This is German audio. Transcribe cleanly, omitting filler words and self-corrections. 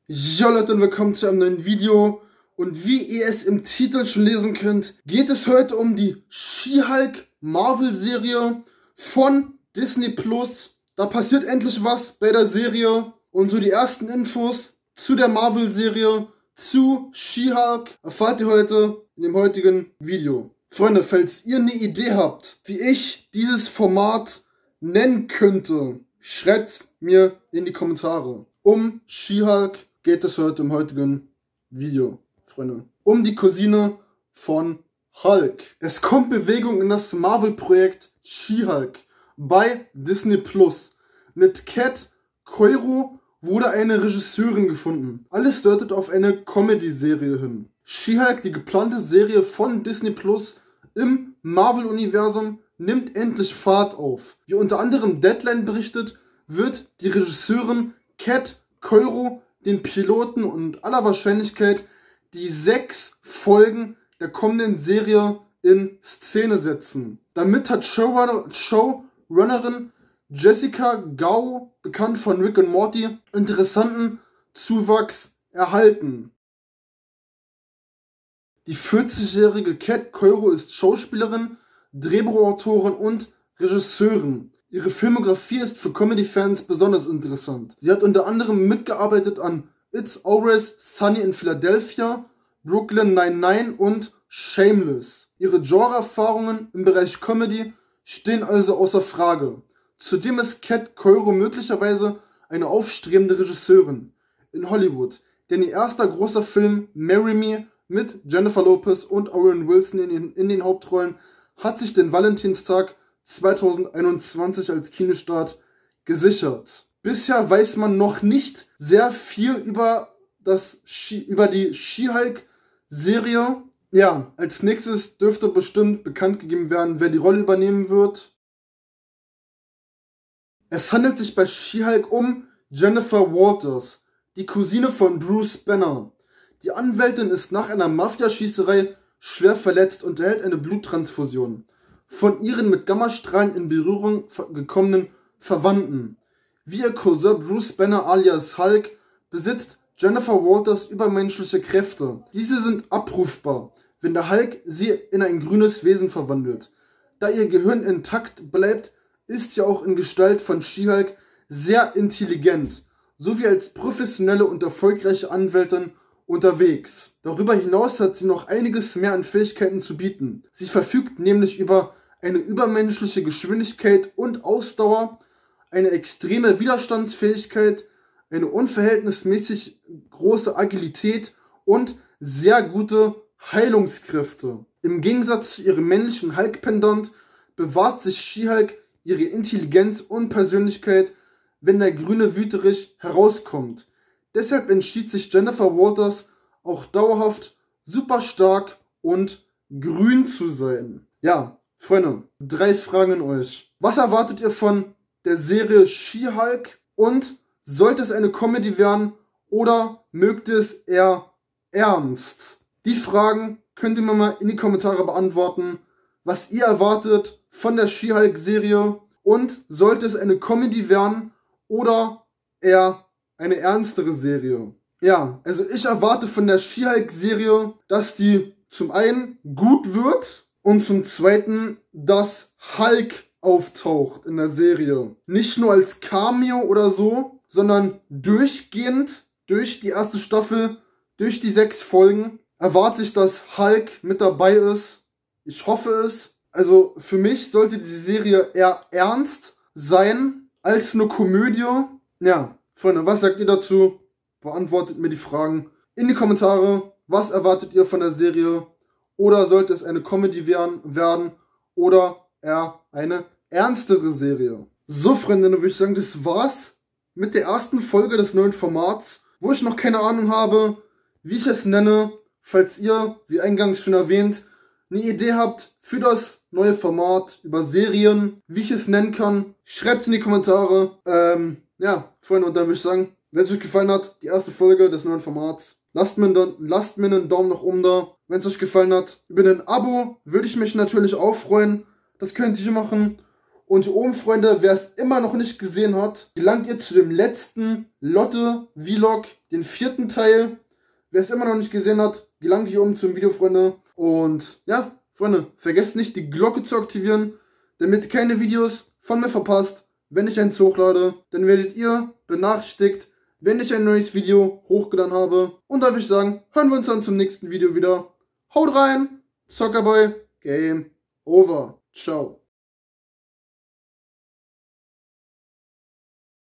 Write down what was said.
Jo Leute und willkommen zu einem neuen Video. Und wie ihr es im Titel schon lesen könnt, geht es heute um die She-Hulk Marvel-Serie von Disney Plus. Da passiert endlich was bei der Serie und so die ersten Infos zu der Marvel-Serie, zu She-Hulk, erfahrt ihr heute in dem heutigen Video. Freunde, falls ihr eine Idee habt, wie ich dieses Format nennen könnte, schreibt mir in die Kommentare. Um She-Hulk geht es heute im heutigen Video, Freunde. Um die Cousine von Hulk. Es kommt Bewegung in das Marvel-Projekt She-Hulk bei Disney Plus. Mit Cat Coiro wurde eine Regisseurin gefunden. Alles deutet auf eine Comedy-Serie hin. She-Hulk, die geplante Serie von Disney Plus im Marvel-Universum, nimmt endlich Fahrt auf. Wie unter anderem Deadline berichtet, wird die Regisseurin Cat Coiro den Piloten und aller Wahrscheinlichkeit die 6 Folgen der kommenden Serie in Szene setzen. Damit hat Showrunnerin Jessica Gao, bekannt von Rick und Morty, interessanten Zuwachs erhalten. Die 40-jährige Cat Coiro ist Schauspielerin, Drehbuchautorin und Regisseurin. Ihre Filmografie ist für Comedy-Fans besonders interessant. Sie hat unter anderem mitgearbeitet an It's Always Sunny in Philadelphia, Brooklyn Nine-Nine und Shameless. Ihre Genre-Erfahrungen im Bereich Comedy stehen also außer Frage. Zudem ist Cat Coiro möglicherweise eine aufstrebende Regisseurin in Hollywood, denn ihr erster großer Film Marry Me mit Jennifer Lopez und Owen Wilson in den Hauptrollen hat sich den Valentinstag 2021 als Kinostart gesichert. Bisher weiß man noch nicht sehr viel über die She-Hulk-Serie. Ja, als nächstes dürfte bestimmt bekannt gegeben werden, wer die Rolle übernehmen wird. Es handelt sich bei She-Hulk um Jennifer Walters, die Cousine von Bruce Banner. Die Anwältin ist nach einer Mafiaschießerei schwer verletzt und erhält eine Bluttransfusion von ihren mit Gammastrahlen in Berührung gekommenen Verwandten. Wie ihr Cousin Bruce Banner alias Hulk besitzt Jennifer Walters übermenschliche Kräfte. Diese sind abrufbar, wenn der Hulk sie in ein grünes Wesen verwandelt. Da ihr Gehirn intakt bleibt, ist sie auch in Gestalt von She-Hulk sehr intelligent, sowie als professionelle und erfolgreiche Anwältin unterwegs. Darüber hinaus hat sie noch einiges mehr an Fähigkeiten zu bieten. Sie verfügt nämlich über eine übermenschliche Geschwindigkeit und Ausdauer, eine extreme Widerstandsfähigkeit, eine unverhältnismäßig große Agilität und sehr gute Heilungskräfte. Im Gegensatz zu ihrem männlichen Hulk-Pendant bewahrt sich She-Hulk ihre Intelligenz und Persönlichkeit, wenn der grüne Wüterich herauskommt. Deshalb entschied sich Jennifer Walters auch dauerhaft super stark und grün zu sein. Ja, Freunde, 3 Fragen an euch. Was erwartet ihr von der Serie She-Hulk? Und sollte es eine Comedy werden oder mögt es eher ernst? Die Fragen könnt ihr mir mal in die Kommentare beantworten, was ihr erwartet von der She-Hulk-Serie. Und sollte es eine Comedy werden oder eher eine ernstere Serie? Ja, also ich erwarte von der She-Hulk-Serie, dass die zum einen gut wird und zum zweiten, dass Hulk auftaucht in der Serie. Nicht nur als Cameo oder so, sondern durchgehend, durch die erste Staffel, durch die 6 Folgen, erwarte ich, dass Hulk mit dabei ist. Ich hoffe es. Also für mich sollte die Serie eher ernst sein als eine Komödie. Ja, Freunde, was sagt ihr dazu? Beantwortet mir die Fragen in die Kommentare. Was erwartet ihr von der Serie? Oder sollte es eine Comedy werden oder eher eine ernstere Serie? So, Freunde, dann würde ich sagen, das war's mit der ersten Folge des neuen Formats, wo ich noch keine Ahnung habe, wie ich es nenne. Falls ihr, wie eingangs schon erwähnt, eine Idee habt für das neue Format über Serien, wie ich es nennen kann, schreibt es in die Kommentare. Ja, Freunde, und dann würde ich sagen, wenn es euch gefallen hat, die erste Folge des neuen Formats, lasst mir einen Daumen nach oben da. Wenn es euch gefallen hat, über ein Abo würde ich mich natürlich auch freuen. Das könnt ihr machen. Und hier oben, Freunde, wer es immer noch nicht gesehen hat, gelangt ihr zu dem letzten Lotte-Vlog, den 4. Teil. Wer es immer noch nicht gesehen hat, gelangt hier oben zum Video, Freunde. Und ja, Freunde, vergesst nicht, die Glocke zu aktivieren, damit ihr keine Videos von mir verpasst, wenn ich eins hochlade. Dann werdet ihr benachrichtigt, wenn ich ein neues Video hochgeladen habe. Und da würde ich sagen, hören wir uns dann zum nächsten Video wieder. Haut rein, Zockerboy, Game over. Ciao.